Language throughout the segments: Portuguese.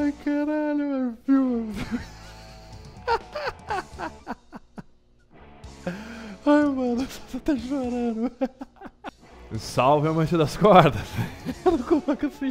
Ai, caralho, mano. Filma. Ai, mano, você tá chorando. Salve, amante das cordas. Eu não coloco assim.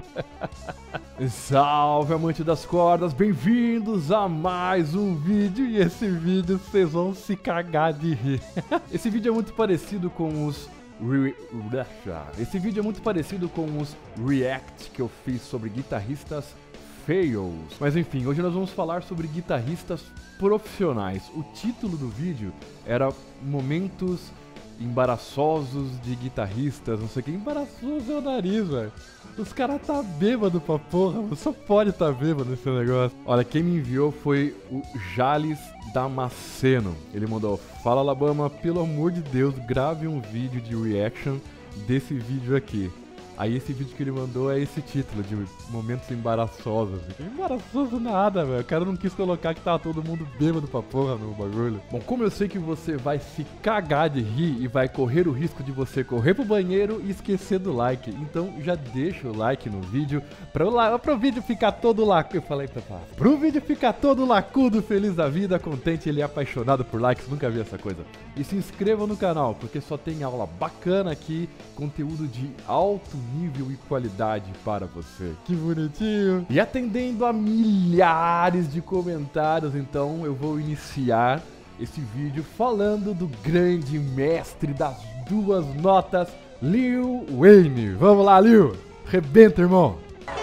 Salve, amante das cordas. Bem-vindos a mais um vídeo. E esse vídeo vocês vão se cagar de rir. Esse vídeo é muito parecido com os... Esse vídeo é muito parecido com os react que eu fiz sobre guitarristas fails. Mas enfim, hoje nós vamos falar sobre guitarristas profissionais. O título do vídeo era Momentos Embaraçosos de Guitarristas, não sei o que. Embaraçoso é o nariz, velho. Os caras tá bêbado pra porra, você só pode tá bêbado nesse negócio. Olha, quem me enviou foi o Jales Damasceno. Ele mandou: fala, Alabama, pelo amor de Deus, grave um vídeo de reaction desse vídeo aqui. Aí esse vídeo que ele mandou é esse título, de Momentos Embaraçosos. Embaraçoso nada, velho. O cara não quis colocar que tava todo mundo bêbado pra porra no bagulho. Bom, como eu sei que você vai se cagar de rir e vai correr o risco de você correr pro banheiro e esquecer do like, então já deixa o like no vídeo pro vídeo ficar todo lacudo. Eu falei pra falar. Pro vídeo ficar todo lacudo, feliz da vida, contente, ele é apaixonado por likes, nunca vi essa coisa. E se inscreva no canal, porque só tem aula bacana aqui, conteúdo de alto nível e qualidade para você. Que bonitinho! E atendendo a milhares de comentários, então eu vou iniciar esse vídeo falando do grande mestre das duas notas, Lil Wayne. Vamos lá, Lil! Rebenta, irmão!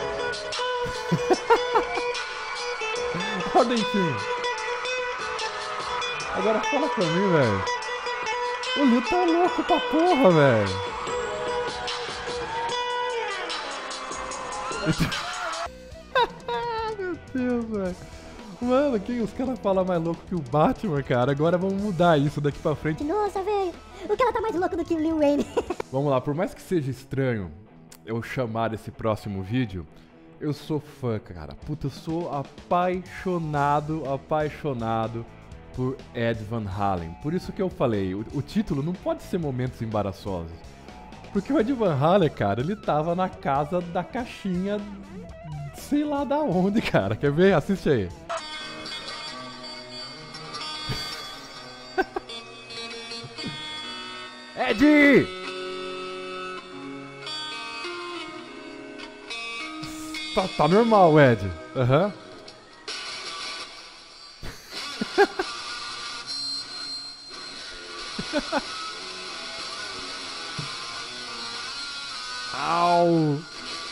Olha o dentinho! Agora fala pra mim, velho. O Lil tá louco pra porra, velho. Meu Deus, velho. Mano, que os caras falam mais louco que o Batman, cara. Agora vamos mudar isso daqui pra frente. Nossa, velho. O cara tá mais louco do que o Lil Wayne. Vamos lá, por mais que seja estranho eu chamar esse próximo vídeo, eu sou fã, cara. Puta, eu sou apaixonado por Ed Van Halen. Por isso que eu falei, o título não pode ser Momentos Embaraçosos. Porque o Ed Van Halen, cara, ele tava na casa da caixinha, sei lá da onde, cara. Quer ver? Assiste aí. Ed! Tá normal, Ed. Aham. Au!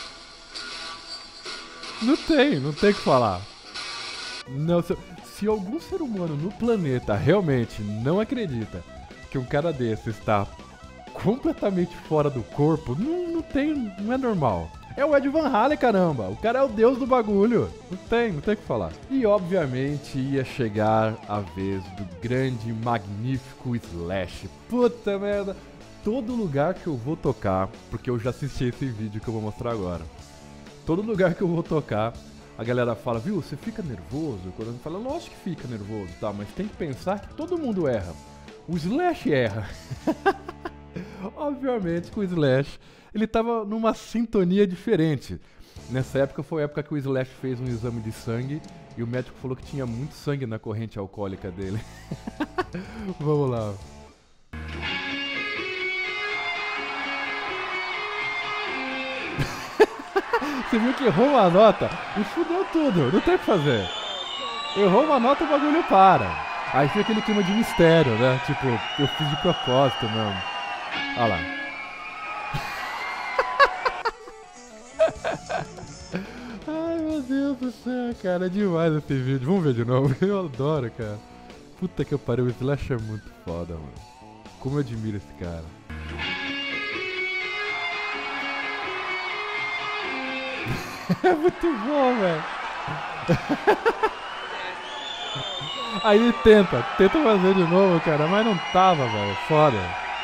Não tem o que falar. Não, se algum ser humano no planeta realmente não acredita que um cara desse está completamente fora do corpo, não é normal. É o Ed Van Halen, caramba. O cara é o deus do bagulho. Não tem o que falar. E obviamente ia chegar a vez do grande, magnífico Slash. Puta merda. Todo lugar que eu vou tocar, porque eu já assisti esse vídeo que eu vou mostrar agora. Todo lugar que eu vou tocar, a galera fala, viu, você fica nervoso? Quando eu falo, lógico que fica nervoso, tá? Mas tem que pensar que todo mundo erra. O Slash erra. Obviamente que o Slash, ele tava numa sintonia diferente. Nessa época foi a época que o Slash fez um exame de sangue e o médico falou que tinha muito sangue na corrente alcoólica dele. Vamos lá. Você viu que errou uma nota e fudeu tudo, não tem o que fazer. Errou uma nota, o bagulho para. Aí fica aquele clima de mistério, né? Tipo, eu fiz de propósito mesmo. Olha lá. Ai, meu Deus do céu, cara, é demais esse vídeo. Vamos ver de novo, eu adoro, cara. Puta que pariu, o Slash é muito foda, mano. Como eu admiro esse cara. É muito bom, velho. Aí ele tenta fazer de novo, cara, mas não tava, velho. Foda.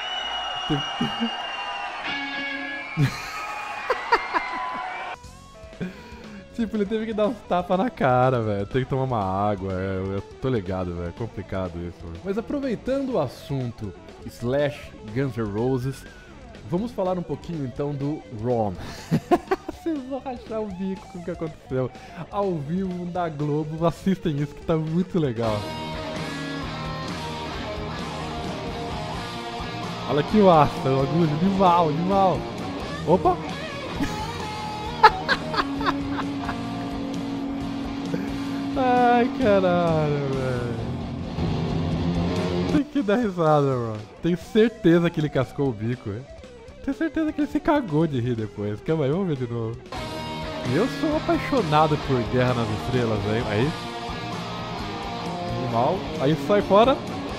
Tipo, ele teve que dar uns tapas na cara, velho. Tem que tomar uma água. Eu tô ligado, velho. É complicado isso, véio. Mas aproveitando o assunto Slash, Guns N' Roses, vamos falar um pouquinho então do Ron. Vocês vão rachar o bico com o que aconteceu. Ao vivo da Globo, assistem isso que tá muito legal. Olha aqui o Asta, o bagulho, animal. Opa! Ai, caralho, velho. Tem que dar risada, mano. Tenho certeza que ele cascou o bico, hein? Tenho certeza que ele se cagou de rir depois. Calma aí, vamos ver de novo. Eu sou apaixonado por Guerra nas Estrelas, velho. Aí. Animal. Aí sai fora.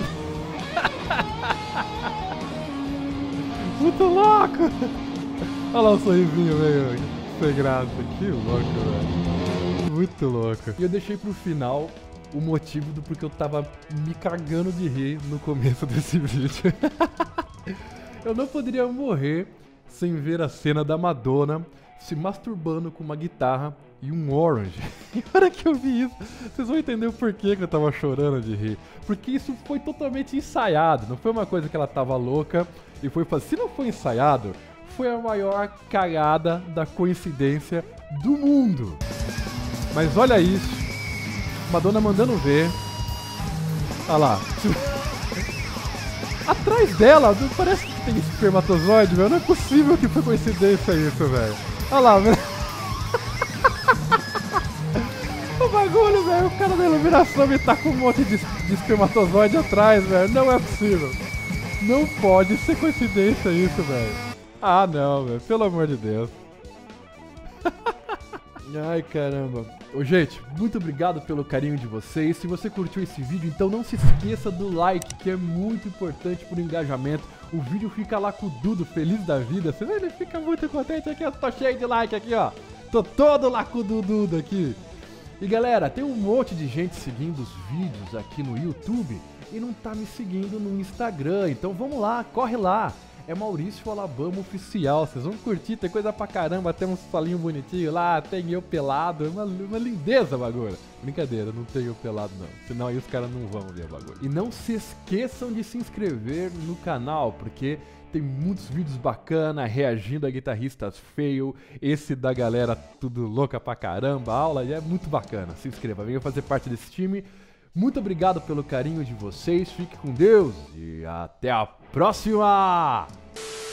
Muito louco! Olha lá o sorrisinho, velho. Sem graça. Que louco, velho. Muito louco. E eu deixei pro final o motivo do porquê eu tava me cagando de rir no começo desse vídeo. Eu não poderia morrer sem ver a cena da Madonna se masturbando com uma guitarra e um orange. E na hora que eu vi isso, vocês vão entender o porquê que eu tava chorando de rir. Porque isso foi totalmente ensaiado, não foi uma coisa que ela tava louca e foi fazer. Se não foi ensaiado, foi a maior cagada da coincidência do mundo. Mas olha isso, Madonna mandando ver. Olha lá. Atrás dela, parece que tem espermatozoide, velho. Não é possível que foi coincidência isso, velho. Olha lá, velho. O bagulho, velho. O cara da iluminação me tá com um monte de espermatozoide atrás, velho. Não é possível. Não pode ser coincidência isso, velho. Ah, não, velho. Pelo amor de Deus. Ai, caramba. Ô, gente, muito obrigado pelo carinho de vocês. Se você curtiu esse vídeo, então não se esqueça do like, que é muito importante pro engajamento. O vídeo fica lá com o Dudo, feliz da vida. Você vê, ele fica muito contente aqui. Eu tô cheio de like aqui, ó. Tô todo lá com o Dudo aqui. E galera, tem um monte de gente seguindo os vídeos aqui no YouTube e não tá me seguindo no Instagram. Então vamos lá, corre lá. É Maurício Alabama Oficial, vocês vão curtir, tem coisa pra caramba, tem uns falinhos bonitinhos lá, tem eu pelado, uma lindeza o bagulho. Brincadeira, não tem eu pelado não, senão aí os caras não vão ver o bagulho. E não se esqueçam de se inscrever no canal, porque tem muitos vídeos bacanas, reagindo a guitarristas fail, esse da galera tudo louca pra caramba, a aula é muito bacana, se inscreva, venha fazer parte desse time. Muito obrigado pelo carinho de vocês, fique com Deus e até a próxima!